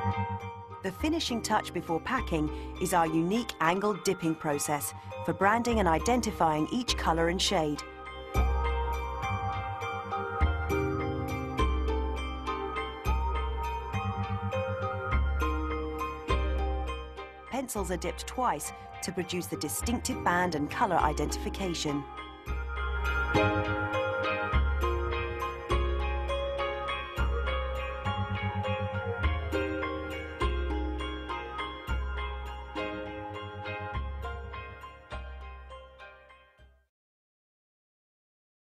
The finishing touch before packing is our unique angled dipping process for branding and identifying each colour and shade. Pencils are dipped twice to produce the distinctive band and colour identification.